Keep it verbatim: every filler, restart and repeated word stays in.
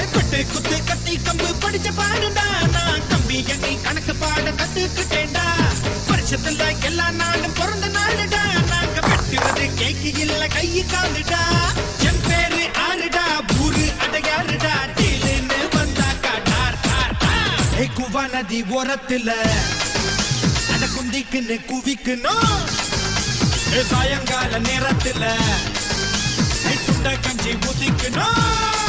கொட்டு குத்து கத்தி கம்பு படிச்ச பாடுடா நான் கம்பி எண்ணி கணக்கு பாட கத்துக்கிட்டேன்டா வருஷத்துல எல்லா நாளும் பிறந்த நாளுடா நாங்க வெட்டுவது கேக்கு இல்ல கையு காலுடா என் பேரு ஆறுடா ஊரு அடையாறுடா டீலுன்னு வந்தாக்கா டார் டார் டார் ஏ குவா நதி ஓரத்துல அட குந்திக்குன்னு குவிக்கணும் சாயங்கால நேரத்துல சுண்ட கஞ்சி ஊதிக்கணும்